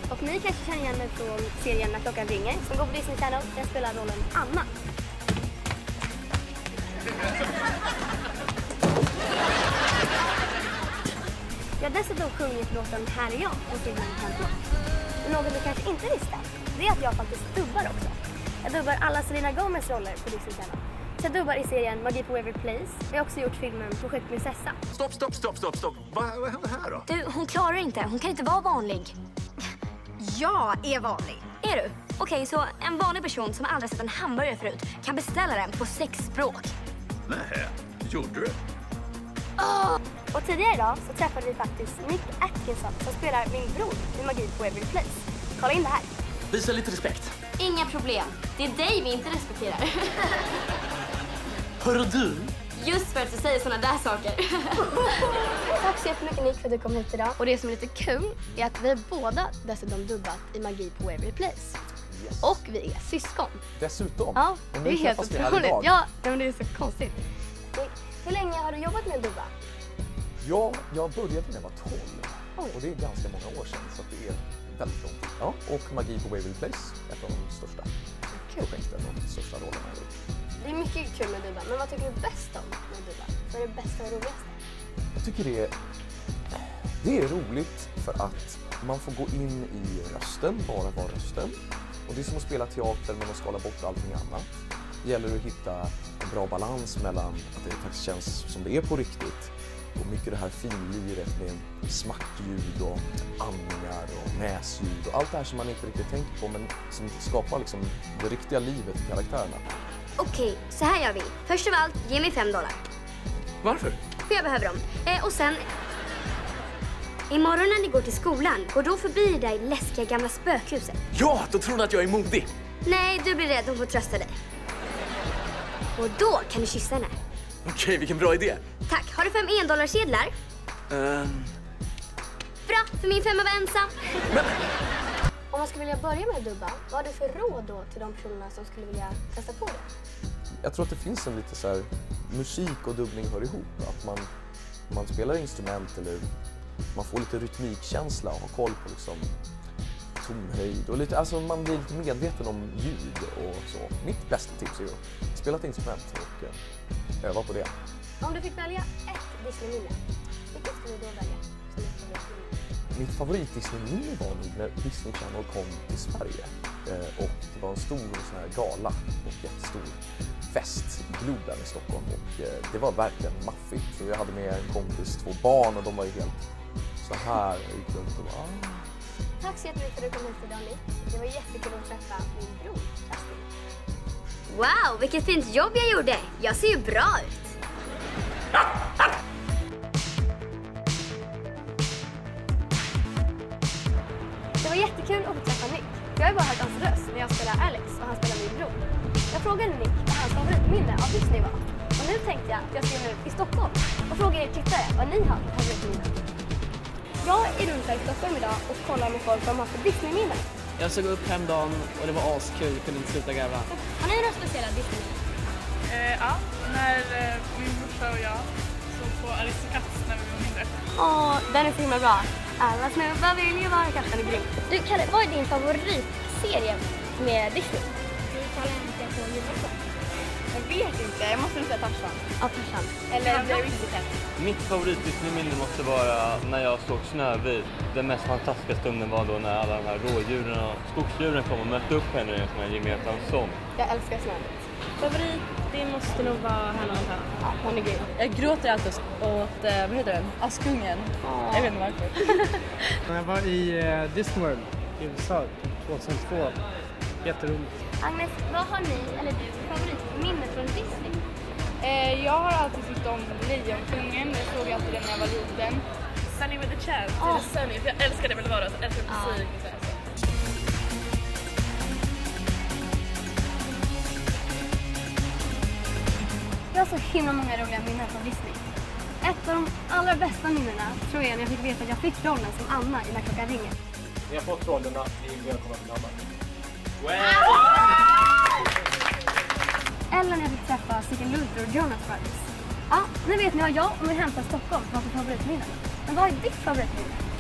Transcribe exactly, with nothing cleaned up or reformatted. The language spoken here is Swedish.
Och ni kanske känner igen mig från serien När klockan ringer som går på Disney Channel. Jag spelar rollen Anna. Jag har dessutom sjungit låten Här är jag på filmen Tempo. Men något du kanske inte visste, det är att jag faktiskt dubbar också. Jag dubbar alla Selena Gomez roller på Disney Channel. Så jag dubbar i serien Magi på Waverly Place. Jag har också gjort filmen Projekt Prinsessa. Stopp, stopp, stopp, stopp, stopp. Vad vad händer här då? Du, hon klarar inte. Hon kan inte vara vanlig. Jag är vanlig. Är du? Okej, okay, så en vanlig person som aldrig sett en hamburgare förut kan beställa den på sex språk. Nej, gjorde du? Oh! Och tidigare idag så träffade vi faktiskt Nick Atkinson som spelar min bror i Magi på Waverly Place. Kolla in det här. Visa lite respekt. Inga problem. Det är dig vi inte respekterar. Hörru du? Just för att du säger såna där saker. Tack så jättemycket Nick för att du kom hit idag. Och det som är lite kul är att vi båda dessutom dubbat i Magi på Waverly Place. Yes. Och vi är syskon. Dessutom? Ja, det är helt otroligt. Ja, men det är så konstigt. Hur länge har du jobbat med att dubba? Ja, jag började när jag var tolv. Oj. Och det är ganska många år sedan så det är väldigt långt. Ja, och Magi på Waverly Place, ett av de största projekten och de största rollerna jag gjort. Det är mycket kul med dubba, men vad tycker du bäst om med dubba? Vad är det bästa och roligaste? Jag tycker det är, det är roligt för att man får gå in i rösten, bara vara rösten. Och det är som att spela teater men att skala bort allting annat. Det gäller att hitta en bra balans mellan att det faktiskt känns som det är på riktigt och mycket det här finliret med smackljud och andningar och näsljud och allt det här som man inte riktigt tänker på men som skapar liksom det riktiga livet i karaktärerna. Okej, så här gör vi. Först av allt, ge mig fem dollar. Varför? För jag behöver dem. Eh, och sen... Imorgon när ni går till skolan, går då förbi det där läskiga gamla spökhuset. Ja, då tror du att jag är modig. Nej, du blir rädd, hon får trösta dig. Och då kan du kyssa henne. Okej, vilken bra idé. Tack, har du fem endollarsedlar? Um... Bra, för min femma var ensam. Men... Om man skulle vilja börja med att dubba, vad har du för råd då till de personerna som skulle vilja testa på det? Jag tror att det finns en lite så här, musik och dubbning hör ihop. Att man, man spelar instrument eller man får lite rytmikkänsla och har koll på liksom tonhöjd och lite, alltså man blir lite medveten om ljud och så. Mitt bästa tips är att spela ett instrument och uh, öva på det. Om du fick välja ett Disney-minne, vilket skulle du då välja som ditt favoritminne? Mitt favorit-Disney-minne var nog när Disney Channel kom till Sverige uh, och det var en stor sån här gala och jättestor fest i Globen i Stockholm och uh, det var verkligen maffigt. Så jag hade med en kompis, två barn och de var ju helt så här ut runt och bara, ah. Tack så jättemycket för att du kom hit idag, Nick. Det var jättekul att träffa min bror, Justin. Wow, vilket fint jobb jag gjorde. Jag ser ju bra ut. Det var jättekul att få träffa Nick. Jag har ju bara hört hans röst när jag spelar Alex och han spelar min bror. Jag frågade Nick vad hans favoritminne av Disney var. Och nu tänkte jag att jag skulle ut i Stockholm och fråga er tittare vad ni har för favoritminne. Jag är runt här i Stockholm idag och kollar med folk som har för Disney-minnen. Jag såg upp hemdagen och det var askul, jag kunde inte sluta gräva. Har ni några speciella Disney-minnen? Eh, ja, när eh, min brorsa och jag såg på Aristocats när vi var mindre. Åh, den är så himla bra. Alla snubbar vill ju vara Kapten Grym. Du, Kalle, vad är din favoritserie med Disney? Du talar inte på julafton. Jag vet inte, jag måste nog säga Tarzan. Ja, Tarzan. Eller jag vet inte. Mitt favorit-Disney-minne måste vara när jag såg Snövit. Den mest fantastiska stunden var då när alla de här rådjuren och skogsdjuren kom och mötte upp henne i en sån här gemensam sång. Jag älskar Snövit. Favorit, det måste nog vara Hannah Montana. Ja, hon är grym. Jag gråter alltid åt, vad heter den? Askungen. Åh. Jag vet inte varför. Jag var i uh, Disney World i U S A tjugohundratvå. Jätteroligt. Agnes, vad har ni eller du för favoritminne från Disney? Eh, jag har alltid tyckt om Lejonkungen. Jag såg alltid den när jag var liten. Sunny with a Chance. Oh. Sunny, för jag älskar det väl vara. Jag älskar musik och så här. Jag har så himla många roliga minnen från Disney. Ett av de allra bästa minnena tror jag när jag fick veta att jag fick rollen som Anna i När klockan ringer. Ni har fått rollerna, ni är välkomna till Anna. Eller när jag fick träffa Sigge Luther och Jonas Brothers. Ja, nu vet ni vad jag och min hemstad Stockholm har för favoritminnen. Men vad är ditt favoritminne?